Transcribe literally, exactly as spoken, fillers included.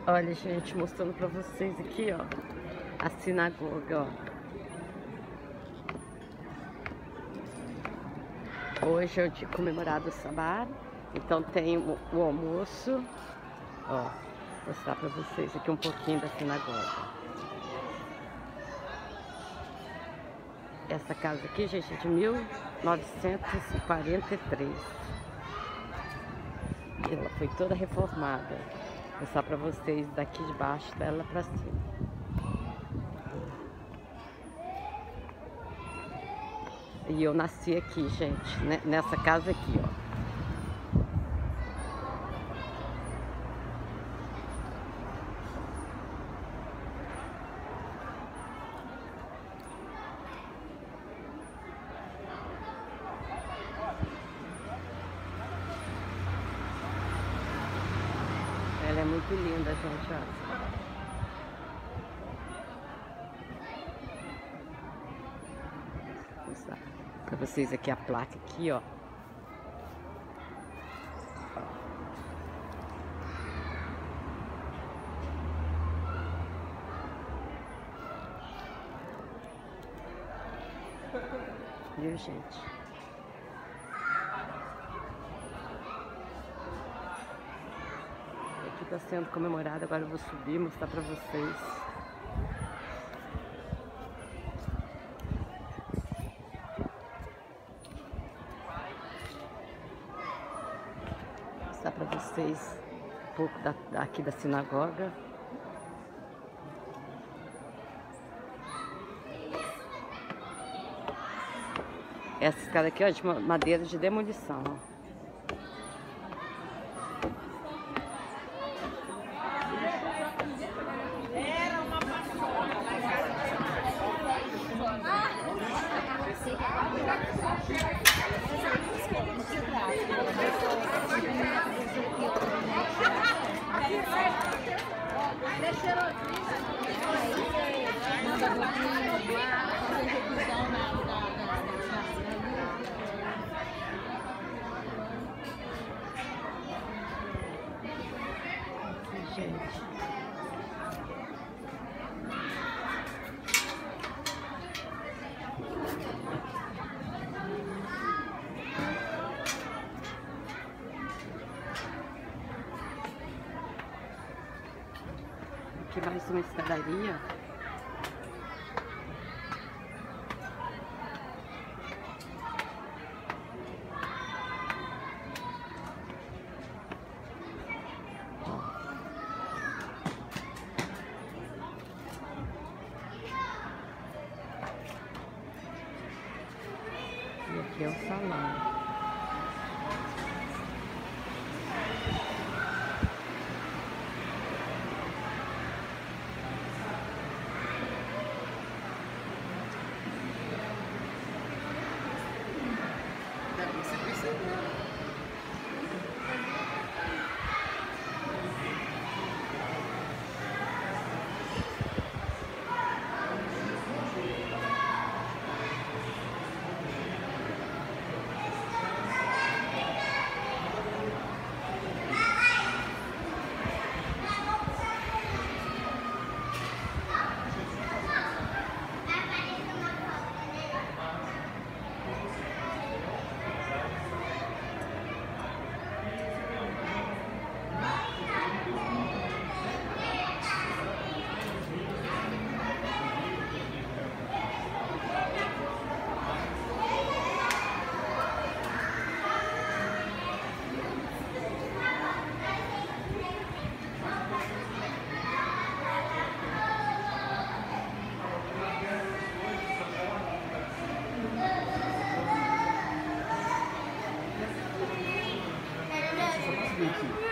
Olha, gente, mostrando pra vocês aqui, ó, a sinagoga, ó. Hoje é o dia comemorado o Sabá, então tem o, o almoço, ó, vou mostrar pra vocês aqui um pouquinho da sinagoga. Essa casa aqui, gente, é de mil novecentos e quarenta e três. Ela foi toda reformada. Vou mostrar pra vocês daqui de baixo dela pra cima. E eu nasci aqui, gente, né? Nessa casa aqui, ó. Ela é muito linda, gente, ó. Vou mostrar pra vocês aqui a placa aqui, ó. Viu, gente? Aqui está sendo comemorado, agora eu vou subir e mostrar pra vocês. Vou mostrar pra vocês um pouco da, aqui da sinagoga. Essa escada aqui, ó, de madeira de demolição, ó. Gente, aqui mais uma escadaria. E aqui é o salão. Aqui.